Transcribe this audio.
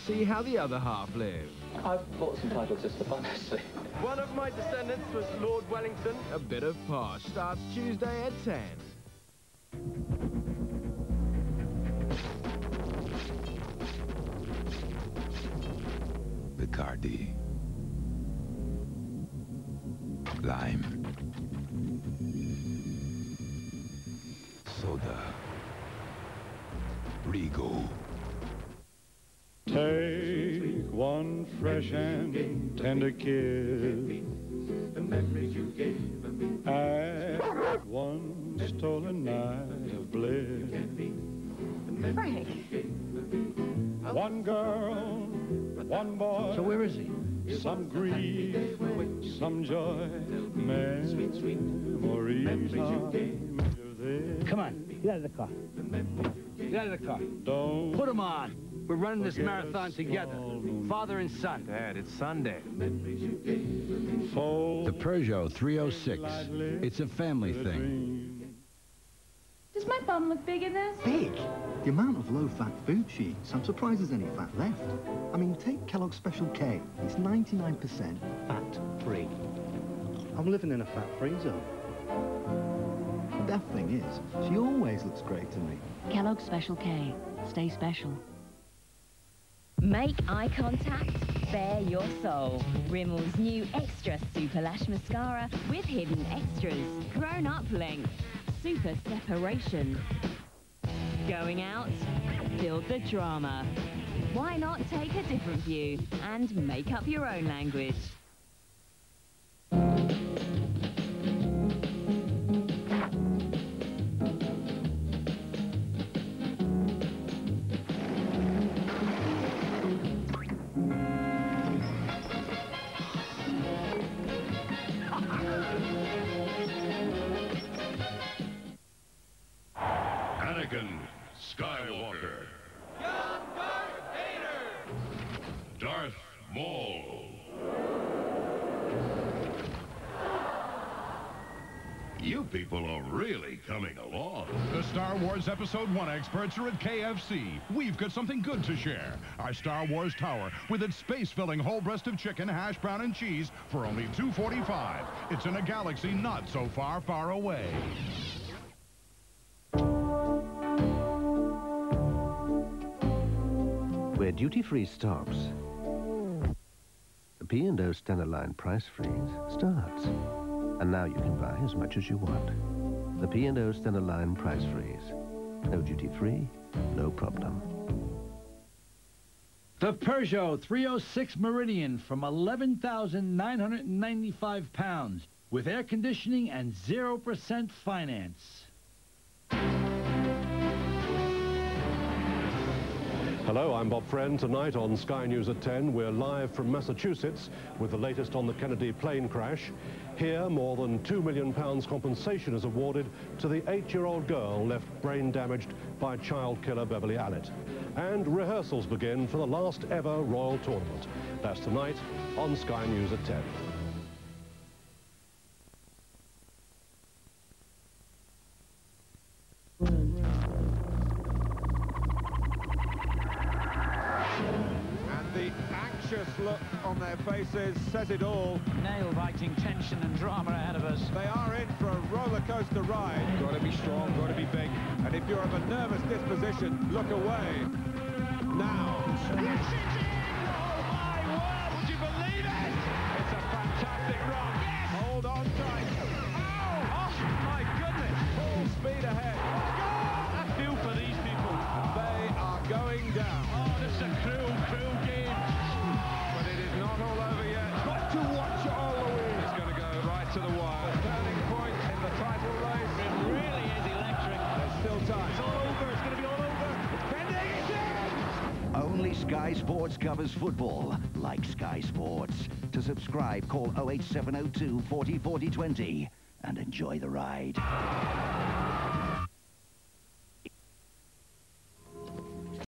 see how the other half live. I've bought some titles just for fun, actually. One of my descendants was Lord Wellington. A Bit of Posh starts Tuesday at 10. Bacardi. Lime. Soda. Rigo. Take one fresh and tender kiss. The memories you gave me. Add one stolen night of bliss. Frank. One girl, one boy. So where is he? Some grief, some joy. Memories are there. Come on, get out of the car. Get out of the car. Don't Put him on. We're running this marathon together. Father and son. Dad, it's Sunday. The Peugeot 306. It's a family thing. Does my bum look big in this? Big? The amount of low-fat food sheets. I'm surprised there's any fat left. I mean, take Kellogg's Special K. It's 99% fat-free. I'm living in a fat-free zone. The daft thing is, she always looks great to me. Kellogg's Special K. Stay special. Make eye contact, bare your soul. Rimmel's new Extra Super Lash Mascara with hidden extras. Grown-up length. Super separation. Going out? Build the drama. Why not take a different view and make up your own language? Anakin Skywalker. Young Darth Vader. Darth Maul. You people are really coming along. The Star Wars Episode 1 experts are at KFC. We've got something good to share. Our Star Wars Tower with its space-filling whole breast of chicken, hash brown, and cheese for only $2.45. It's in a galaxy not so far, far away. Where duty-free stops, the P&O Standard Line price freeze starts. And now you can buy as much as you want. The P&O Standard Line price freeze. No duty-free, no problem. The Peugeot 306 Meridian from 11,995 pounds with air conditioning and 0% finance. Hello, I'm Bob Friend. Tonight on Sky News at 10, we're live from Massachusetts with the latest on the Kennedy plane crash. Here, more than £2 million compensation is awarded to the 8-year-old girl left brain damaged by child killer Beverly Allitt. And rehearsals begin for the last ever Royal Tournament. That's tonight on Sky News at 10. Look on their faces says it all. Nail-biting tension and drama ahead of us. They are in for a roller coaster ride. Got to be strong, got to be big. And if you're of a nervous disposition, look away. Now. Yes, it's in! Oh my word! Would you believe it? It's a fantastic run. Yes! Hold on tight. Oh! Oh my goodness! Full speed ahead. I feel for these people. They are going down. Oh, this is a cruel, cruel game. Not all over yet. Got to watch it all the way. It's going to go right to the wire. Turning point in the title race. It really is electric. There's still time. It's all over. It's going to be all over. It's pending. It's in. Only Sky Sports covers football. Like Sky Sports. To subscribe, call 08702 40 40 20 and enjoy the ride.